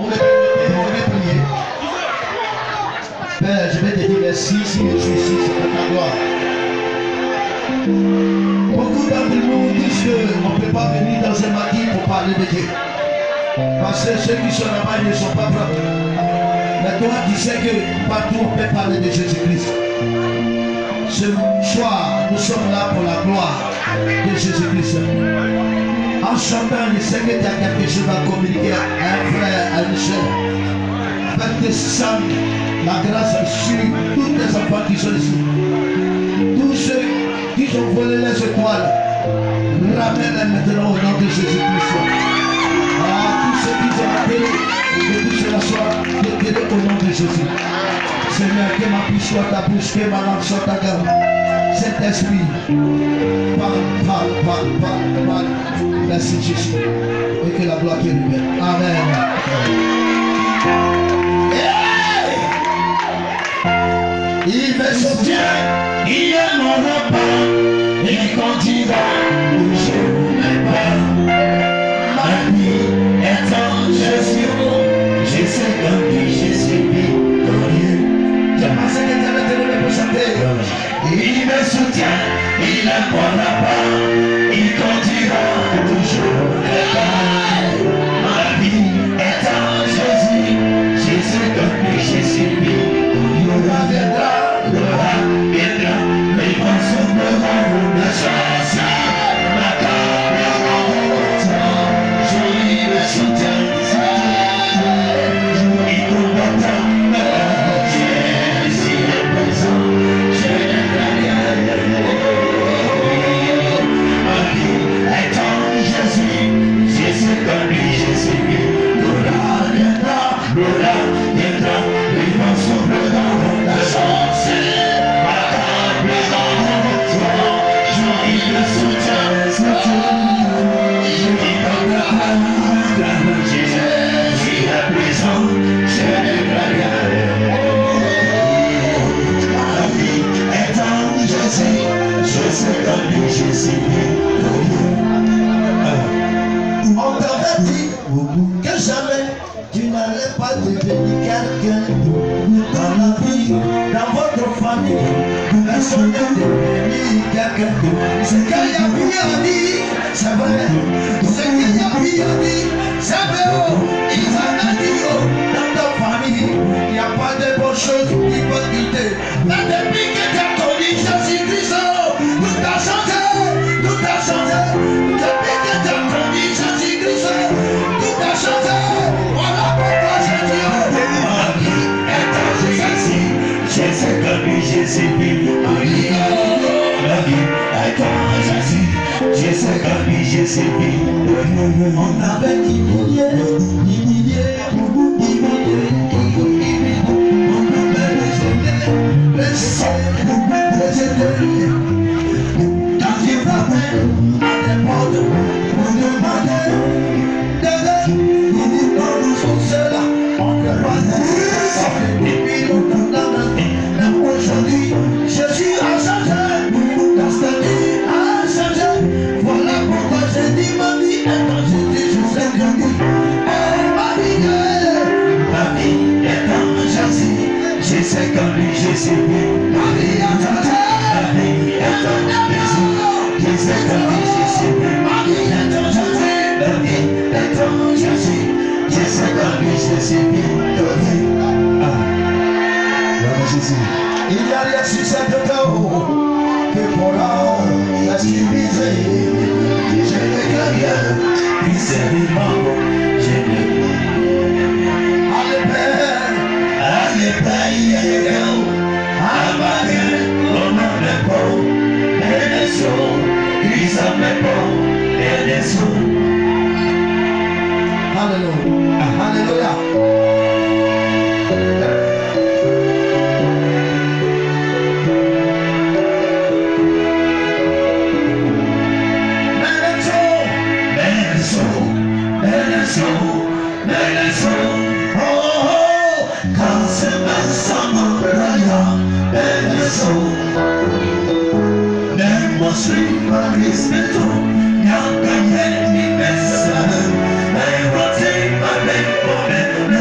On va prier. Père, je vais te dire merci si je suis ici, c'est pour ta gloire. Beaucoup d'entre nous disent qu'on ne peut pas venir dans un matin pour parler de Dieu. Parce que ceux qui sont là-bas ne sont pas propres. Mais toi, tu sais que partout on peut parler de Jésus-Christ. Ce soir, nous sommes là pour la gloire de Jésus-Christ. En chantant, je sais que tu as quelque chose à communiquer à un frère, à une soeur. Avec tes sangs, la grâce sur tous les enfants qui sont ici. Tous ceux qui ont volé les étoiles, ramène-les maintenant au nom de Jésus-Christ. Tous ceux qui ont appelé, que tout cela soit déterré au nom de Jésus. Seigneur, que ma bouche soit ta bouche, que ma langue soit ta garde. Saint-Esprit, parle. Merci Jésus. Et que la gloire te libère. Amen. Il me soutient, il est mon repas, il continue où je ne vais pas. Ma vie est en Jésus, je sais qu'en lui je suis victorieux. Je pensais que tu avais te lever pour chanter. Il me soutient, il est mon repas, il continue toujours le pas. Ma vie est en Jésus, je sais qu'en lui je suis victorieux. L'aura viendra, les vents souffleront, la chance m'accablera. Je me soutiens, il combattant, Jésus est présent, je ne crains rien. Ma vie est en Jésus, je sais qu'en lui je suis vu. L'aura viendra, les vents souffleront, la chance m'accablera. Je le soutiens, je dis pas Jésus est présent, je ne crains rien. Ma vie est en Jésus, je sais qu'en lui je suis victorieux. On t'avait dit que jamais tu n'allais pas devenir quelqu'un dans la vie, dans votre famille. Personne n'est devenu quelqu'un. Ce qu'il y a pu en dire, c'est vrai. Ce qu'il y a pu en dire, c'est vrai. Ils en ont dit dans ta famille, il n'y a pas de bonnes choses qui peuvent quitter. Mais depuis que tu as connu Jésus-Christ, tout a changé, tout a changé. Depuis que tu as connu Jésus-Christ, tout a changé. Voilà pourquoi je dis, ma vie est en Jésus. Je sais que lui, je suis venu. Ma vie est en Jésus. Je sais que lui, je suis venu. On avait humilié. On avait rejeté. Quand tu frappais à tes portes, on demandait d'aide. Il dit non, nous sommes ceux-là. On ne peut pas ça fait depuis longtemps. Mais aujourd'hui, Jésus a changé. Ta statut a changé. Voilà pourquoi je dis ma vie est en Jésus. Je sais que lui. Ma vie est en Jésus. Je sais qu'en lui je suis bien. Ma vie est en Jésus. Ma vie est en Jésus. Je sais qu'en lui je suis bien. Ma vie est en Jésus. Ma vie est en Jésus. Je sais qu'en lui je suis bien. Il y a rien sur cette terre que pour l'homme est civilisé. Je ne crains rien, puis c'est vivant, je ne allez Père, avalez au nom de Paul, et des sous, ils sont mes Paul, et des sous. Alléluia, alléluia. Quand c'est même sans mon royaume, Marismeto, Nyangaye, Nimesa, Nairote, Mabeko,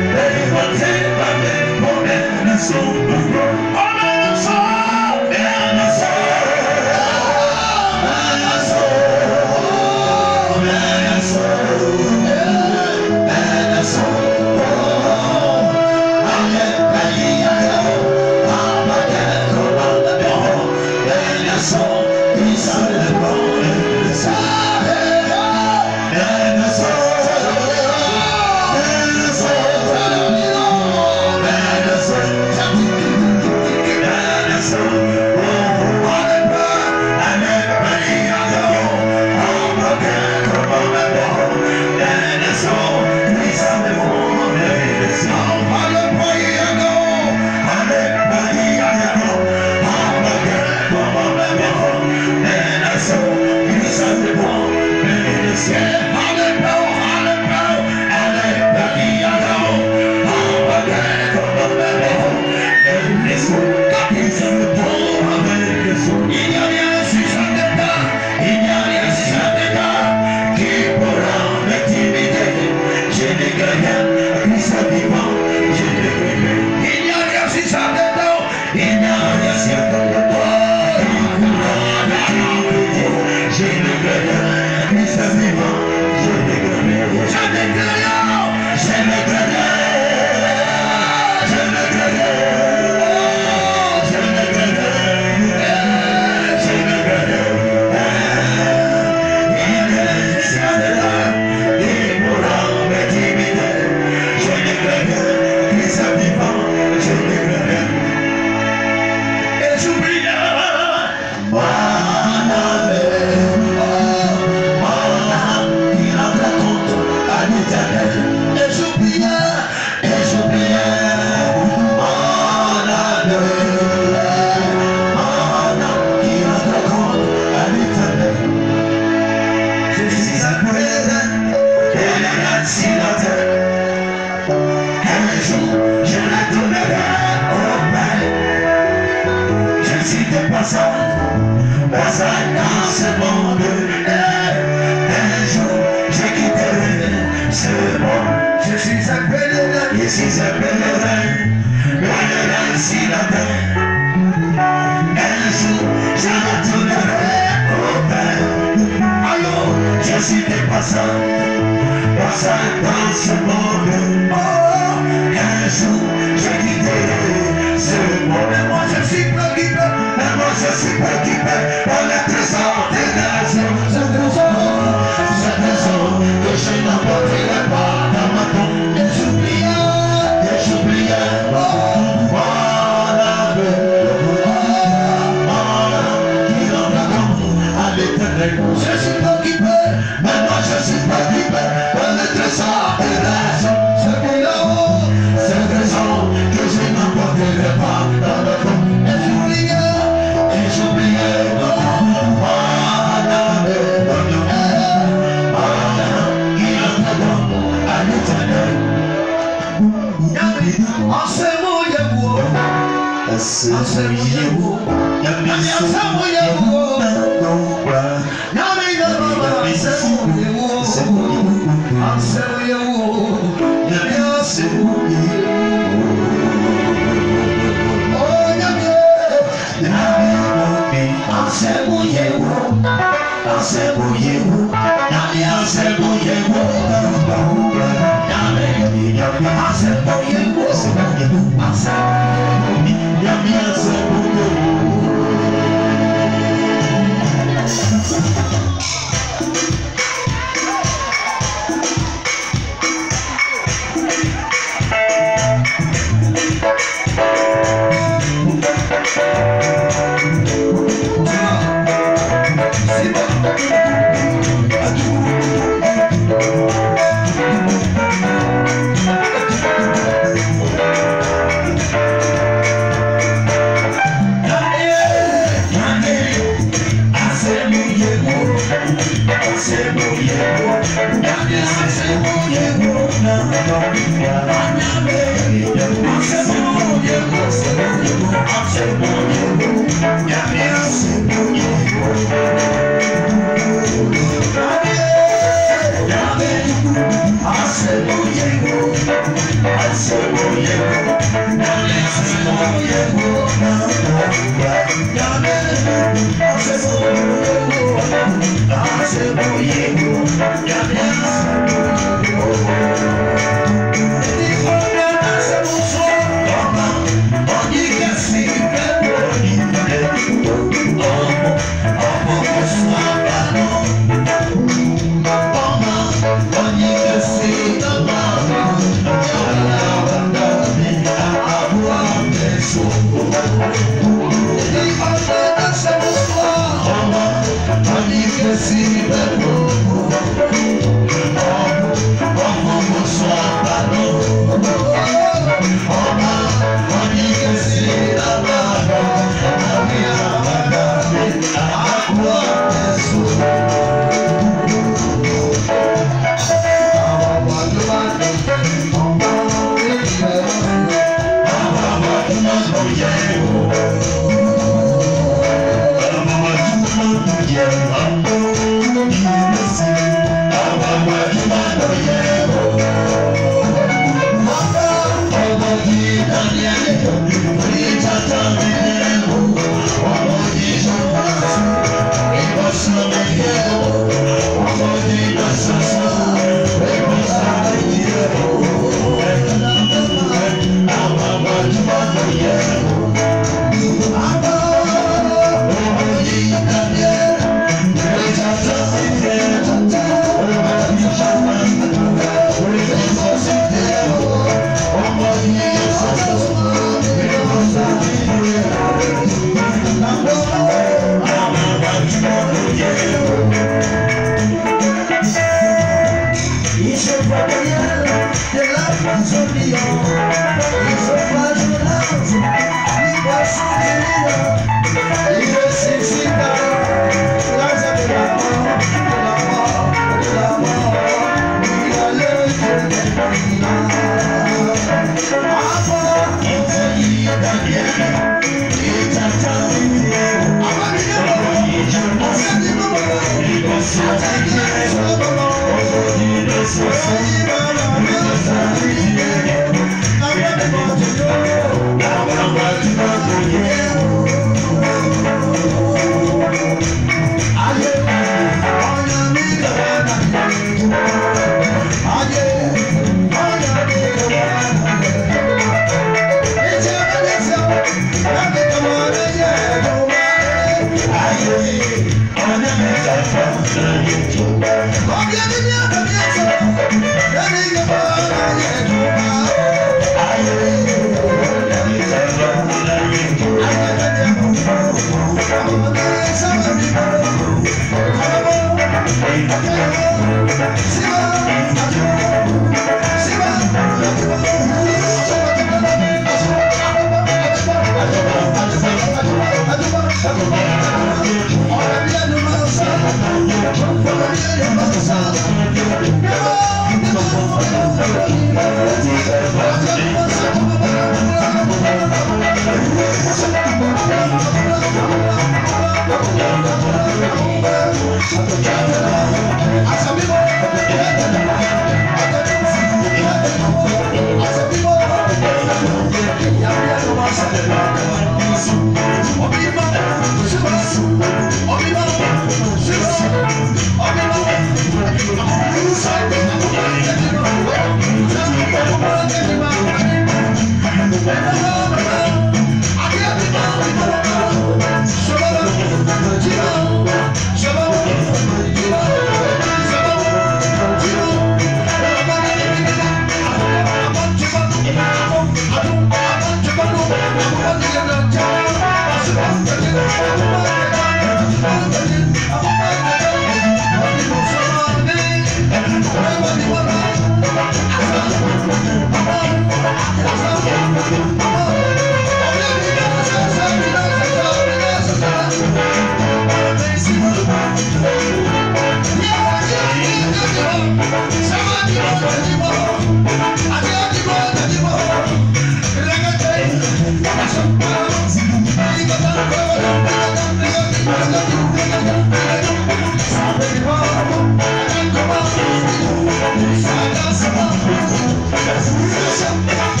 Come on.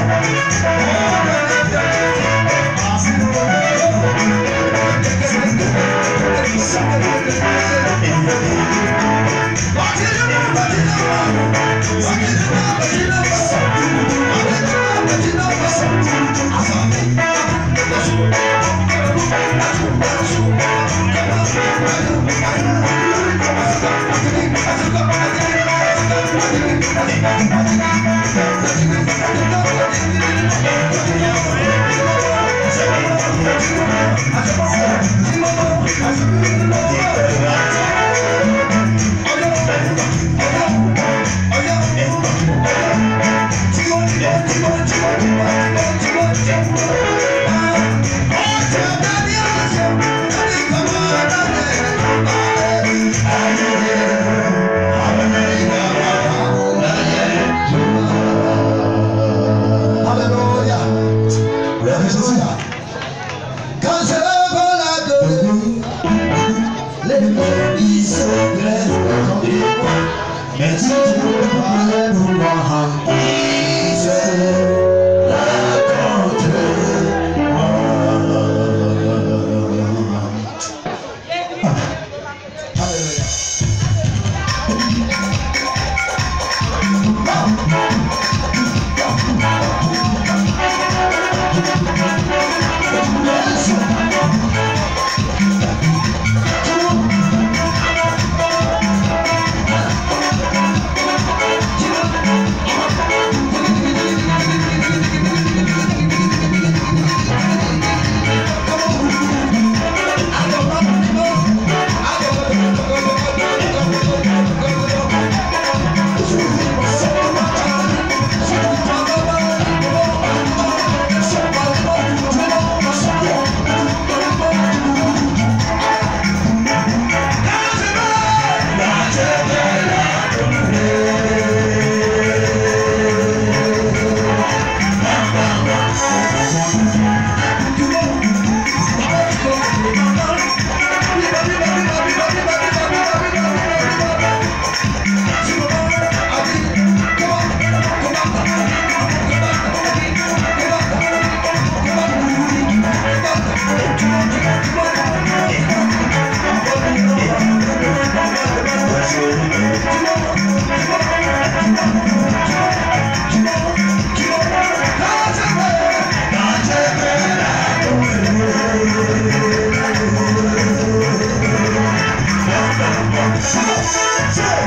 Shout!